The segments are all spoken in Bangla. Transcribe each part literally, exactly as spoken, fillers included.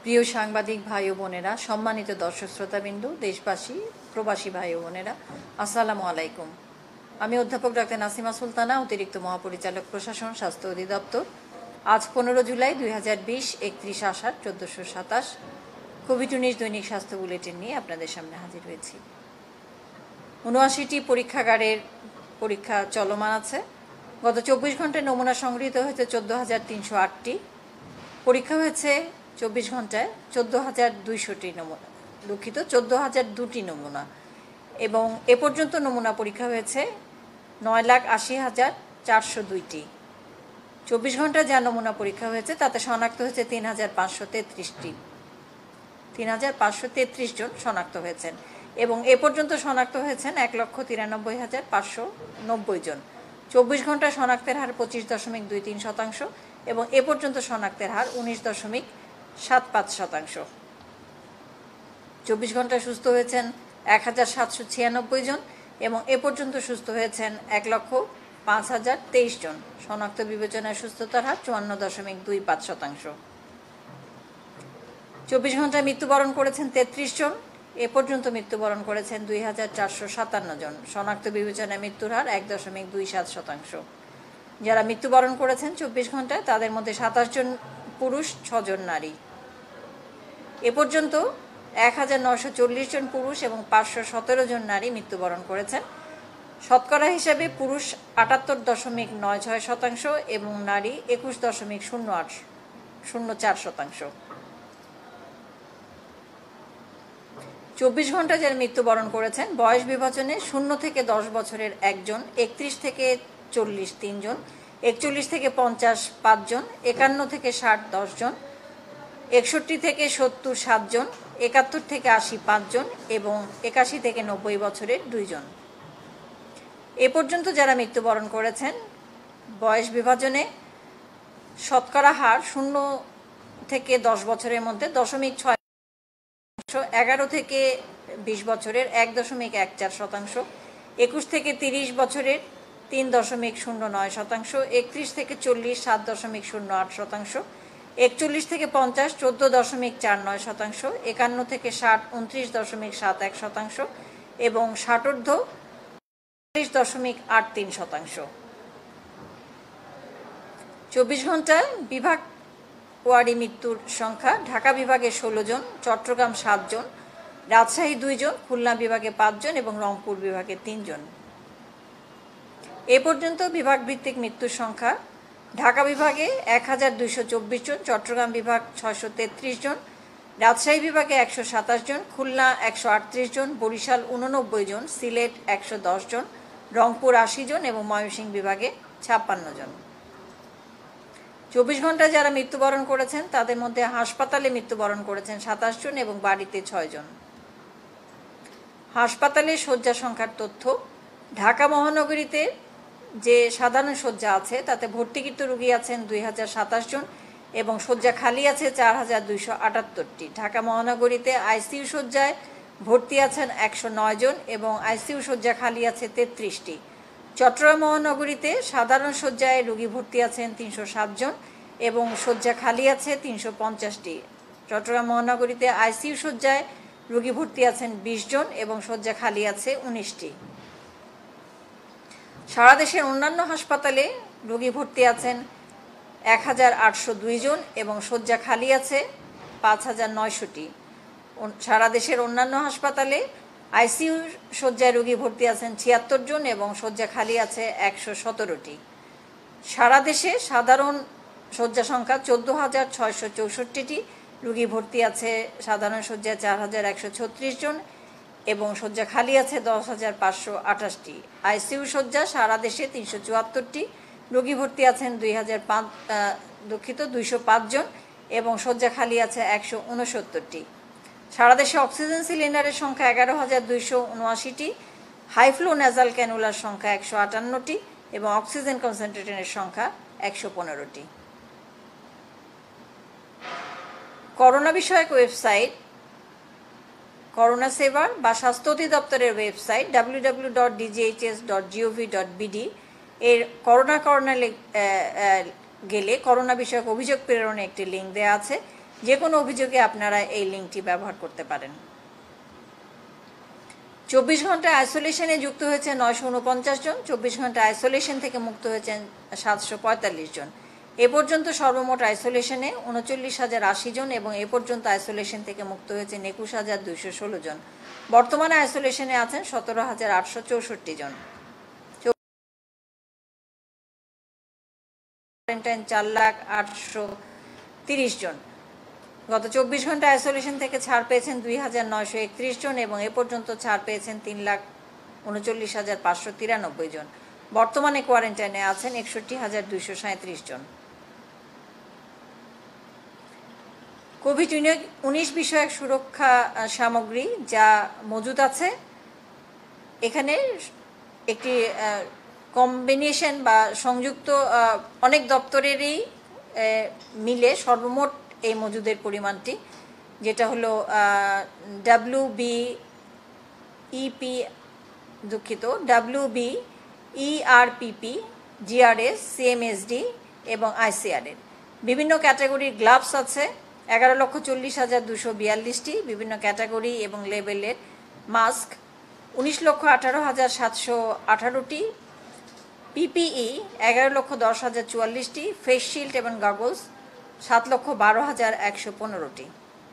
প্রিয় সাংবাদিক ভাই ও বোনেরা, সম্মানিত দর্শক শ্রোতাবিন্দু, দেশবাসী, প্রবাসী ভাই ও বোনেরা, আসসালামু আলাইকুম। আমি অধ্যাপক ডাক্তার নাসিমা সুলতানা, অতিরিক্ত মহাপরিচালক প্রশাসন, স্বাস্থ্য অধিদপ্তর। আজ পনেরো জুলাই দুই হাজার বিশ একত্রিশ আষাঢ় চোদ্দোশো সাতাশ কোভিড উনিশ দৈনিক স্বাস্থ্য বুলেটিন নিয়ে আপনাদের সামনে হাজির হয়েছি। উনআশিটি পরীক্ষাগারের পরীক্ষা চলমান আছে। গত চব্বিশ ঘন্টায় নমুনা সংগৃহীত হয়েছে চোদ্দ হাজার তিনশো আটটি। পরীক্ষা হয়েছে চব্বিশ ঘন্টায় চোদ্দ হাজার দুইশোটি নমুনা দুঃখিত চোদ্দ হাজার দুটি নমুনা এবং এ পর্যন্ত নমুনা পরীক্ষা হয়েছে নয় লাখ আশি হাজার চারশো দুইটি। চব্বিশ ঘন্টায় যা নমুনা পরীক্ষা হয়েছে তাতে শনাক্ত হয়েছে তিন হাজার পাঁচশো তেত্রিশটি তিন হাজার পাঁচশো তেত্রিশ জন শনাক্ত হয়েছেন এবং এ পর্যন্ত শনাক্ত হয়েছেন এক লক্ষ তিরানব্বই হাজার পাঁচশো নব্বই জন। চব্বিশ ঘন্টা শনাক্তের হার পঁচিশ দশমিক দুই তিন শতাংশ এবং এ পর্যন্ত শনাক্তের হার উনিশ দশমিক সাত পাঁচ শতাংশ। চব্বিশ ঘন্টায় সুস্থ হয়েছেন এক হাজার সাতশো ছিয়ানব্বই জন এবং এ পর্যন্ত সুস্থ হয়েছেন এক লক্ষ পাঁচ হাজার তেইশ জন। শনাক্ত বিবেচনায় সুস্থতার হার চুয়ান্ন দশমিক দুই পাঁচ শতাংশ। চব্বিশ ঘন্টায় মৃত্যুবরণ করেছেন তেত্রিশ জন। এ পর্যন্ত মৃত্যুবরণ করেছেন দুই হাজার চারশো সাতান্ন জন। শনাক্ত বিবেচনায় মৃত্যুর হার এক দশমিক দুই সাত শতাংশ। যারা মৃত্যুবরণ করেছেন চব্বিশ ঘন্টায় তাদের মধ্যে সাতাশ জন পুরুষ, ছজন নারী। এ পর্যন্ত এক হাজার নয়শো চল্লিশ জন পুরুষ এবং পাঁচশো সতেরো জন নারী মৃত্যুবরণ করেছেন। শতকরা হিসাবে পুরুষ আটাত্তর দশমিক নয় ছয় শতাংশ এবং নারী একুশ দশমিক শূন্য আট শূন্য চার শতাংশ। চব্বিশ ঘন্টা যারা মৃত্যুবরণ করেছেন বয়স বিভাজনে শূন্য থেকে দশ বছরের একজন, একত্রিশ থেকে চল্লিশ তিনজন, একচল্লিশ থেকে পঞ্চাশ পাঁচজন, একান্ন থেকে ষাট দশজন, একষট্টি থেকে সত্তর সাতজন, একাত্তর থেকে আশি পাঁচজন এবং একাশি থেকে নব্বই বছরের দুইজন। এ পর্যন্ত যারা মৃত্যুবরণ করেছেন বয়স বিভাজনে শতকরা হার শূন্য থেকে দশ বছরের মধ্যে দশমিক ছয় এগারো থেকে বিশ বছরের এক দশমিক এক চার শতাংশ, একুশ থেকে তিরিশ বছরের তিন দশমিক শূন্য নয় শতাংশ, একত্রিশ থেকে চল্লিশ সাত দশমিক শূন্য আট শতাংশ, একচল্লিশ থেকে পঞ্চাশ চোদ্দ দশমিক চার নয় শতাংশ, একান্ন থেকে ষাট উনত্রিশ দশমিক সাত এক শতাংশ এবং ষাটোর্ধ্ব ত্রিশ দশমিক আট তিন শতাংশ। চব্বিশ ঘন্টায় বিভাগ ওয়ারি মৃত্যুর সংখ্যা: ঢাকা বিভাগে ষোলো জন, চট্টগ্রাম সাত জন, রাজশাহী দুই জন, খুলনা বিভাগে পাঁচজন এবং রংপুর বিভাগে তিনজন। এ পর্যন্ত বিভাগ ভিত্তিক মৃত্যুর সংখ্যা: ঢাকা বিভাগে এক হাজার দুইশো চব্বিশ জন, চট্টগ্রাম বিভাগ ছয়শো তেত্রিশ জন, রাজশাহী বিভাগে একশো সাতাশ জন, খুলনা একশো আটত্রিশ জন, বরিশাল উননব্বই জন, সিলেট একশো দশ জন, রংপুর আশি জন এবং ময়মনসিংহ বিভাগে ছাপ্পান্ন জন। চব্বিশ ঘন্টায় যারা মৃত্যুবরণ করেছেন তাদের মধ্যে হাসপাতালে মৃত্যুবরণ করেছেন সাতাশ জন এবং বাড়িতে ছয় জন। হাসপাতালে শয্যা সংখ্যার তথ্য: ঢাকা মহানগরীতে যে সাধারণ শয্যা আছে তাতে ভর্তিকৃত রোগী আছেন দুই হাজার সাতাশ জন এবং শয্যা খালি আছে চার হাজার দুইশো আটাত্তরটি। ঢাকা মহানগরীতে আইসিইউ শয্যায় ভর্তি আছেন একশো নয় জন এবং আইসিইউ শয্যা খালি আছে তেত্রিশটি। চট্টগ্রাম মহানগরীতে সাধারণ শয্যায় রোগী ভর্তি আছেন তিনশো সাত জন এবং শয্যা খালি আছে তিনশো পঞ্চাশটি। চট্টগ্রাম মহানগরীতে আইসিইউ শয্যায় রোগী ভর্তি আছেন বিশ জন এবং শয্যা খালি আছে উনিশটি। সারা দেশের অন্যান্য হাসপাতালে রোগী ভর্তি আছেন এক হাজার আটশো দুই জন এবং শয্যা খালি আছে পাঁচ হাজার নয়শোটি। সারা দেশের অন্যান্য হাসপাতালে আইসিইউ শয্যায় রোগী ভর্তি আছেন ছিয়াত্তর জন এবং শয্যা খালি আছে একশো সতেরোটি। সারা দেশে সাধারণ শয্যা সংখ্যা চোদ্দ হাজার ছয়শো চৌষট্টিটি, রোগী ভর্তি আছে সাধারণ শয্যায় চার হাজার একশো ছত্রিশ জন এবং শয্যা খালি আছে দশ হাজার পাঁচশো আঠাশটি। আইসিইউ শয্যা সারা দেশে তিনশো চুয়াত্তরটি, রোগী ভর্তি আছেন দুই হাজার পাঁচ দুঃখিত দুইশো পাঁচ জন এবং শয্যা খালি আছে একশো উনসত্তরটি। সারা দেশে অক্সিজেন সিলিন্ডারের সংখ্যা এগারো হাজার দুইশো উনআশিটি, হাইফ্লো ন্যাজাল ক্যানুলার সংখ্যা একশো আটান্নটি এবং অক্সিজেন কনসেন্ট্রেটরের সংখ্যা একশো পনেরোটি। করোনা বিষয়ক ওয়েবসাইট করোনা সেবার বা স্বাস্থ্য অধিদপ্তরের website W W W dot D G H S dot G O V dot BD এর করোনা করোনা গেলে করোনা বিষয়ক অভিযোগ প্রেরণে একটি লিঙ্ক দেওয়া আছে, যে কোনো অভিযোগে আপনারা এই লিঙ্কটি ব্যবহার করতে পারেন। চব্বিশ ঘন্টা আইসোলেশনে যুক্ত হয়েছে নয়শো উনপঞ্চাশ জন, চব্বিশ ঘন্টা আইসোলেশন থেকে মুক্ত হয়েছেন সাতশো পঁয়তাল্লিশ জন। এ পর্যন্ত সর্বমোট আইসোলেশনে উনচল্লিশ হাজার আশি জন এবং এ পর্যন্ত আইসোলেশন থেকে মুক্ত হয়েছেন একুশ হাজার দুইশো ষোলো জন। বর্তমানে আইসোলেশনে আছেন সতেরো হাজার আটশো চৌষট্টি জন। কোয়ারেন্টাইন চার লাখ আটশো তিরিশ জন। গত চব্বিশ ঘন্টা আইসোলেশন থেকে ছাড় পেয়েছেন দুই হাজার নয়শো একত্রিশ জন এবং এ পর্যন্ত ছাড় পেয়েছেন তিন লাখ উনচল্লিশ হাজার পাঁচশো তিরানব্বই জন। বর্তমানে কোয়ারেন্টাইনে আছেন একষট্টি হাজার দুইশো সাঁত্রিশ জন। কোভিড উনিশ বিষয়ক সুরক্ষা সামগ্রী যা মজুদ আছে, এখানে একটি কম্বিনেশন বা সংযুক্ত অনেক দপ্তরেরই মিলে সর্বমোট এই মজুদের পরিমাণটি, যেটা হলো ডাব্লিউ বি ইপি দুঃখিত W B ERPP, GRS, CMSD এবং আইসিআরের বিভিন্ন ক্যাটাগরির গ্লাভস আছে এগারো লক্ষ চল্লিশ হাজার দুশো বিয়াল্লিশটি, বিভিন্ন ক্যাটাগরি এবং লেবেলের মাস্ক উনিশ লক্ষ আঠারো হাজার সাতশো আঠারোটি, পিপিই এগারো লক্ষ দশ হাজার চুয়াল্লিশটি, ফেস শিল্ড এবং গগলস সাত লক্ষ বারো হাজার একশো পনেরোটি।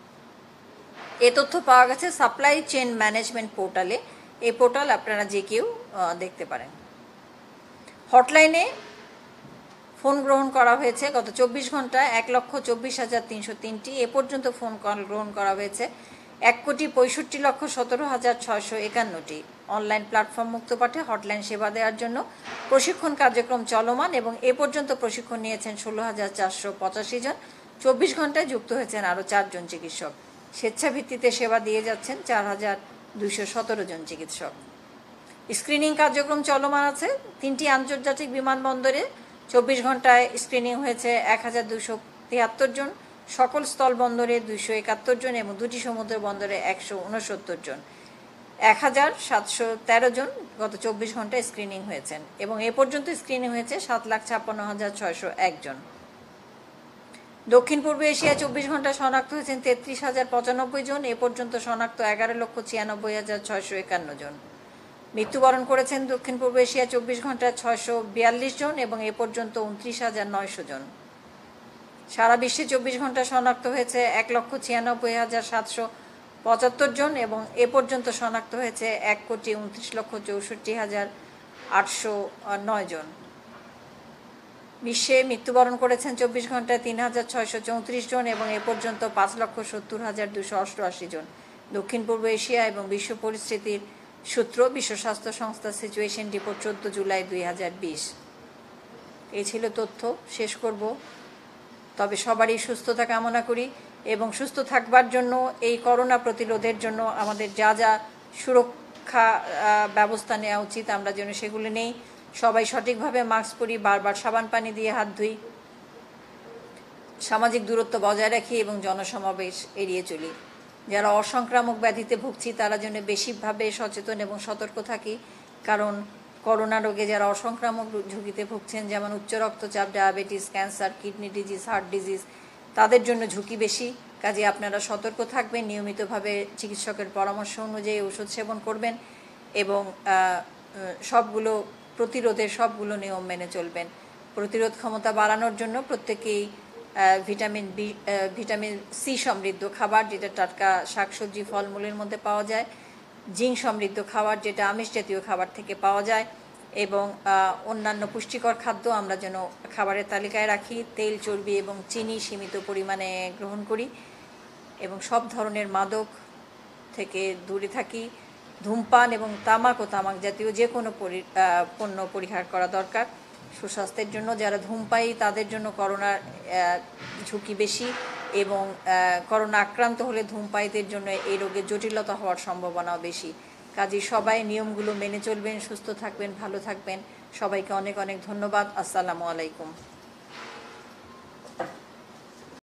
এ তথ্য পাওয়া গেছে সাপ্লাই চেইন ম্যানেজমেন্ট পোর্টালে। এই পোর্টাল আপনারা যে কেউ দেখতে পারেন। হটলাইনে ফোন গ্রহণ করা হয়েছে গত চব্বিশ ঘন্টায় এক লক্ষ চব্বিশ হাজার তিনশো তিনটি। এ পর্যন্ত ফোন কল গ্রহণ করা হয়েছে এক কোটি পঁয়ষট্টি লক্ষ সতেরো হাজার ছয়শো একান্নটি। অনলাইন প্ল্যাটফর্ম মুক্তপাঠে হটলাইন সেবা দেওয়ার জন্য প্রশিক্ষণ কার্যক্রম চলমান এবং এ পর্যন্ত প্রশিক্ষণ নিয়েছেন ষোলো হাজার চারশো পঁচাশি জন। চব্বিশ ঘন্টায় যুক্ত হয়েছেন আরও চারজন চিকিৎসক। স্বেচ্ছাভিত্তিতে সেবা দিয়ে যাচ্ছেন চার হাজার দুইশো সতেরো জন চিকিৎসক। স্ক্রিনিং কার্যক্রম চলমান আছে তিনটি আন্তর্জাতিক বিমানবন্দরে। চব্বিশ ঘন্টায় স্ক্রিনিং হয়েছে এক হাজার দুশো তিয়াত্তর জন, সকল স্থল বন্দরে দুইশো একাত্তর জন এবং দুটি সমুদ্র বন্দরে একশো উনসত্তর জন। এক হাজার সাতশো তেরো জন গত চব্বিশ ঘন্টায় স্ক্রিনিং হয়েছেন এবং এ পর্যন্ত স্ক্রিনিং হয়েছে সাত লাখ ছাপ্পান্ন হাজার ছয়শো এক জন। দক্ষিণ পূর্ব এশিয়ায় চব্বিশ ঘন্টা শনাক্ত হয়েছেন তেত্রিশ হাজার পঁচানব্বই জন। এ পর্যন্ত শনাক্ত এগারো লক্ষ ছিয়ানব্বই হাজার ছয়শো একান্ন জন। মৃত্যুবরণ করেছেন দক্ষিণ পূর্ব এশিয়া চব্বিশ ঘন্টায় ছয়শো বিয়াল্লিশ জন এবং এ পর্যন্ত উনত্রিশ হাজার নয়শো জন। সারা বিশ্বে চব্বিশ ঘন্টা শনাক্ত হয়েছে এক লক্ষ ছিয়ানব্বই হাজার সাতশো পঁচাত্তর জন এবং এ পর্যন্ত শনাক্ত হয়েছে এক কোটি উনত্রিশ লক্ষ চৌষট্টি হাজার আটশো নয় জন। বিশ্বে মৃত্যুবরণ করেছেন চব্বিশ ঘন্টায় তিন হাজার ছয়শো চৌত্রিশ জন এবং এ পর্যন্ত পাঁচ লক্ষ সত্তর হাজার দুশো অষ্টআশি জন। দক্ষিণ পূর্ব এশিয়া এবং বিশ্ব পরিস্থিতির সূত্র বিশ্ব স্বাস্থ্য সংস্থা সিচুয়েশন রিপোর্ট চোদ্দ জুলাই দুই হাজার বিশ। এই ছিল তথ্য। শেষ করব, তবে সবারই সুস্থতা কামনা করি এবং সুস্থ থাকবার জন্য এই করোনা প্রতিরোধের জন্য আমাদের যা যা সুরক্ষা ব্যবস্থা নেওয়া উচিত আমরা যেন সেগুলো নেই। সবাই সঠিকভাবে মাস্ক পরি, বারবার সাবান পানি দিয়ে হাত ধুই, সামাজিক দূরত্ব বজায় রাখি এবং জনসমাবেশ এড়িয়ে চলি। যারা অসংক্রামক ব্যাধিতে ভুগছি তারা যেন বেশিভাবে সচেতন এবং সতর্ক থাকি, কারণ করোনা রোগে যারা অসংক্রামক ঝুঁকিতে ভুগছেন, যেমন উচ্চ রক্তচাপ, diabetes, cancer, kidney disease, heart disease, তাদের জন্য ঝুঁকি বেশি। কাজে আপনারা সতর্ক থাকবেন, নিয়মিতভাবে চিকিৎসকের পরামর্শ অনুযায়ী ওষুধ সেবন করবেন এবং সবগুলো প্রতিরোধের সবগুলো নিয়ম মেনে চলবেন। প্রতিরোধ ক্ষমতা বাড়ানোর জন্য প্রত্যেকেই ভিটামিন বি ভিটামিন সি সমৃদ্ধ খাবার, যেটা টাটকা শাকসবজি ফলমূলের মধ্যে পাওয়া যায়, জিঙ্ক সমৃদ্ধ খাবার, যেটা আমিষ জাতীয় খাবার থেকে পাওয়া যায়, এবং অন্যান্য পুষ্টিকর খাদ্য আমরা যেন খাবারের তালিকায় রাখি। তেল, চর্বি এবং চিনি সীমিত পরিমাণে গ্রহণ করি এবং সব ধরনের মাদক থেকে দূরে থাকি। ধূমপান এবং তামাক ও তামাক জাতীয় যে কোনো পণ্য পরিহার করা দরকার সুস্বাস্থ্যের জন্য। যারা ধূমপায়ী তাদের জন্য করোনার ঝুঁকি বেশি এবং করোনা আক্রান্ত হলে ধূমপায়ীদের জন্য এই রোগের জটিলতা হওয়ার সম্ভাবনাও বেশি। কাজেই সবাই নিয়মগুলো মেনে চলবেন, সুস্থ থাকবেন, ভালো থাকবেন। সবাইকে অনেক অনেক ধন্যবাদ। আসসালামু আলাইকুম।